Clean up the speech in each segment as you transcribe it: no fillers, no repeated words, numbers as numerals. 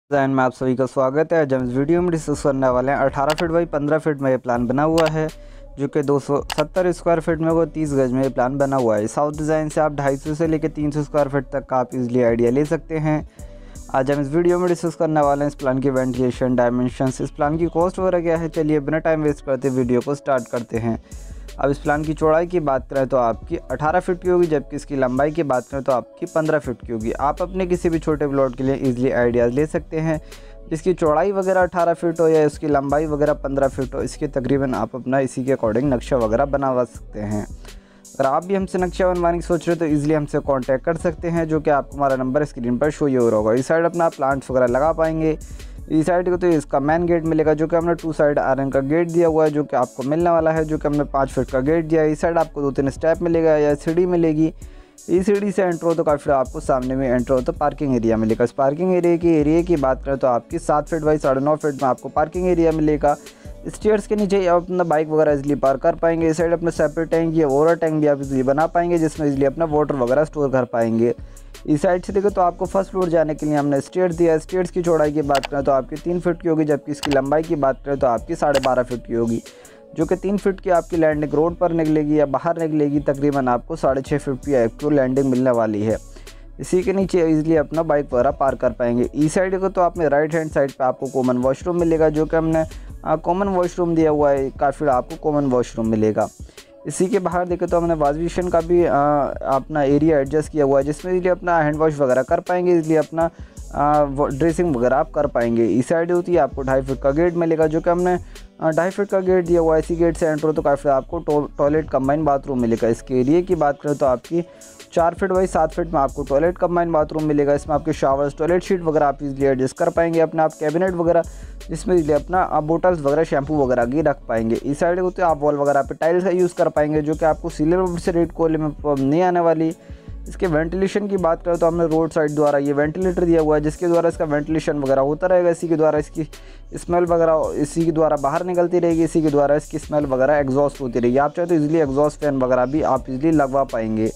Design में आप सभी का स्वागत है। आज हम इस वीडियो में डिस्कस करने वाले हैं 18 फीट बाई 15 फीट में ये प्लान बना हुआ है, जो कि 270 स्क्वायर फीट में को 30 गज में ये प्लान बना हुआ है। साउथ डिज़ाइन से आप 250 से लेकर 300 स्क्वायर फीट तक का आप इजीली आइडिया ले सकते हैं। आज हम इस वीडियो में डिस्कस करने वाले हैं इस प्लान की वेंटिलेशन, डायमेंशंस, इस प्लान की कॉस्ट वगैरह क्या है। चलिए बिना टाइम वेस्ट करते वीडियो को स्टार्ट करते हैं। अब इस प्लान की चौड़ाई की बात करें तो आपकी 18 फीट की होगी, जबकि इसकी लंबाई की बात करें तो आपकी 15 फीट की होगी। आप अपने किसी भी छोटे प्लॉट के लिए इजीली आइडियाज़ ले सकते हैं। जिसकी चौड़ाई वगैरह 18 फीट हो या इसकी लंबाई वगैरह 15 फीट हो, इसके तकरीबन आप अपना इसी के अकॉर्डिंग नक्शा वगैरह बनवा सकते हैं। अगर आप भी हमसे नक्शा बनवाने की सोच रहे हो तो ईजिली हमसे कांटेक्ट कर सकते हैं, जो कि आपको हमारा नंबर स्क्रीन पर शो ही हो रहा होगा। इस साइड अपना प्लांट्स वगैरह लगा पाएंगे। इस साइड को तो इसका मेन गेट मिलेगा, जो कि हमने 2 साइड आयरन का गेट दिया हुआ है, जो कि आपको मिलने वाला है, जो कि हमने 5 फीट का गेट दिया है। इस साइड आपको 2-3 स्टेप मिलेगा या सीढ़ी मिलेगी। इस सीढ़ी से एंटर हो तो काफ़ी आपको सामने में एंटर हो तो पार्किंग एरिया मिलेगा। इस पार्किंग एरिया की बात करें तो आपकी 7 फीट बाई 9.5 फीट में आपको पार्किंग एरिया मिलेगा। स्टेयर्स के नीचे आप अपना बाइक वगैरह इजीली पार्क कर पाएंगे। इस साइड अपना सेपरेट टैंक या वाटर टैंक भी आप इजीली बना पाएंगे, जिसमें इजीली अपना वाटर वगैरह स्टोर कर पाएंगे। इस साइड से देखो तो आपको फर्स्ट फ्लोर जाने के लिए हमने स्टेयर्स दिया है। स्टेयर्स की चौड़ाई की बात करें तो आपकी 3 फीट की होगी, जबकि इसकी लंबाई की बात करें तो आपकी 12.5 फीट की होगी, जो कि 3 फीट की आपकी लैंडिंग रोड पर निकलेगी या बाहर निकलेगी। तकरीबन आपको 6.5 फीट की एक्चुअल लैंडिंग मिलने वाली है। इसी के नीचे इजीली अपना बाइक वगैरह पार्क कर पाएंगे। इस साइड को तो आपने राइट हैंड साइड पे आपको कॉमन वॉशरूम मिलेगा, जो कि हमने कॉमन वॉशरूम दिया हुआ है। काफ़ी आपको कॉमन वॉशरूम मिलेगा। इसी के बाहर देखें तो हमने वॉश बेसिन का भी अपना एरिया एडजस्ट किया हुआ है, जिसमें इजीली अपना हैंड वॉश वगैरह कर पाएंगे, इसलिए अपना ड्रेसिंग वगैरह आप कर पाएंगे। इस साइड होती है आपको 2.5 फीट का गेट मिलेगा, जो कि हमने 2.5 फीट का गेट दिया हुआ है। इसी गेट से एंटर हो तो काफ़ी आपको टॉयलेट कंबाइन बाथरूम मिलेगा। इसके एरिया की बात करें तो आपकी 4 फीट बाई 7 फीट में आपको टॉयलेट कंबाइन बाथरूम मिलेगा। इसमें आपके शावर्स, टॉयलेट शीट वगैरह आप इजीली एडजस्ट कर पाएंगे। अपना आप कैबिनेट वगैरह, जिसमें इजीली अपना आप बोटल्स वगैरह, शैम्पू वगैरह की रख पाएंगे। इस साइड को तो आप वॉल वगैरह पे टाइल्स का यूज़ कर पाएंगे, जो कि आपको सीलर से रेड क्वालिटी में प्रॉब्लम नहीं आने वाली। इसके वेंटिलेशन की बात करें तो हमने रोड साइड द्वारा ये वेंटिलेटर दिया हुआ है, जिसके द्वारा इसका वेंटिलेशन वगैरह होता रहेगा। इसी के द्वारा इसकी स्मेल वगैरह इसी के द्वारा बाहर निकलती रहेगी। इसी के द्वारा इसकी स्मेल वगैरह एग्जॉस्ट होती रहेगी। आप चाहे तो इजीली एग्जॉस्ट फैन वगैरह भी आप इजीली लगवा पाएंगे।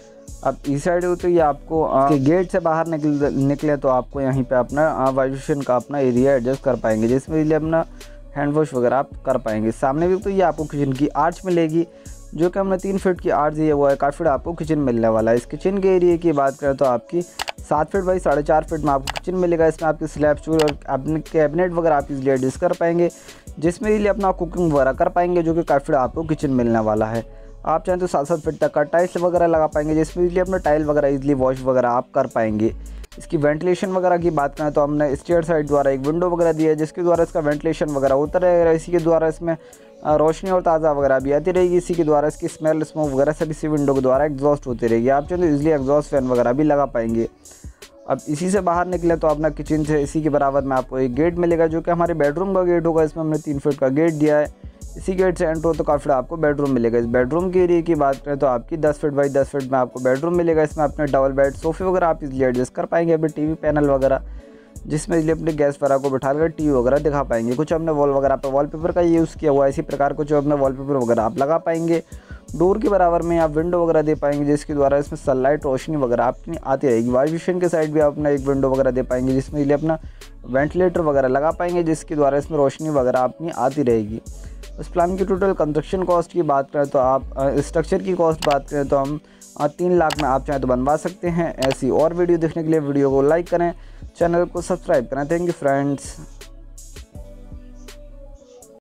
अब इस साइड तो ये आपको गेट से बाहर निकले तो आपको यहीं पे अपना वाइब्रेशन का अपना एरिया एडजस्ट कर पाएंगे, जिसमें इजीली अपना हैंड वॉश वगैरह आप कर पाएंगे। सामने भी तो ये आपको किचन की आर्च मिलेगी, जो कि हमने 3 फीट की आर्च दिया हुआ है। काफ़ी आपको किचन मिलने वाला है। इस किचन के एरिया की बात करें तो आपकी 7 फीट बाई 4.5 फीट में आपको किचन मिलेगा। इसमें आपके स्लैब स्टूल और अपने कैबिनेट वगैरह आप इजीली एडजस्ट कर पाएंगे, जिसमें इजीली अपना कुकिंग वगैरह कर पाएंगे, जो कि काफ़ी आपको किचन मिलने वाला है। आप चाहें तो 7-7 फीट तक का टाइल्स वगैरह लगा पाएंगे, जिसमें इजीली अपना टाइल वगैरह इजीली वॉश वगैरह आप कर पाएंगे। इसकी वेंटिलेशन वगैरह की बात करें तो हमने स्टेयर साइड द्वारा एक विंडो वगैरह दिया है, जिसके द्वारा इसका वेंटिलेशन वगैरह होता रहेगा। इसी के द्वारा इसमें रोशनी और ताज़ा वगैरह भी आती रहेगी। इसी के द्वारा इसकी स्मेल, स्मोक वगैरह सब इसी विंडो के द्वारा एग्जॉस्ट होती रहेगी। आप चाहें तो इजीली एग्जॉस्ट फैन वगैरह भी लगा पाएंगे। अब इसी से बाहर निकले तो अपना किचन से इसी के बराबर में आपको एक गेट मिलेगा, जो कि हमारे बेडरूम का गेट होगा। इसमें हमने 3 फीट का गेट दिया है। इसी गेट से एंटर हो तो काफ़ी आपको बेडरूम मिलेगा। इस बेडरूम के एरिया की बात करें तो आपकी 10 फीट बाई 10 फीट में आपको बेडरूम मिलेगा। इसमें अपने डबल बेड, सोफे वगैरह आप इजीली एडजस्ट कर पाएंगे। अभी टीवी पैनल वगैरह, जिसमें इजीली अपने गैस वगैरह को बिठाकर टीवी वगैरह दिखा पाएंगे। कुछ हमने वॉल वगैरह पर वॉलपेपर का यूज़ किया हुआ है। इसी प्रकार कुछ अपने वॉलपेपर वगैरह आप लगा पाएंगे। डोर के बराबर में आप विंडो वगैरह दे पाएंगे, जिसके द्वारा इसमें सनलाइट, रोशनी वगैरह अपनी आती रहेगी। वाइब्रेशन के साइड भी आप अपना एक विंडो वगैरह दे पाएंगे, जिसमें इजीली अपना वेंटिलेटर वगैरह लगा पाएंगे, जिसके द्वारा इसमें रोशनी वगैरह अपनी आती रहेगी। उस प्लान की टोटल कंस्ट्रक्शन कॉस्ट की बात करें तो आप स्ट्रक्चर की कॉस्ट बात करें तो हम 3 लाख में आप चाहें तो बनवा सकते हैं। ऐसी और वीडियो देखने के लिए वीडियो को लाइक करें, चैनल को सब्सक्राइब करें। Thank you friends.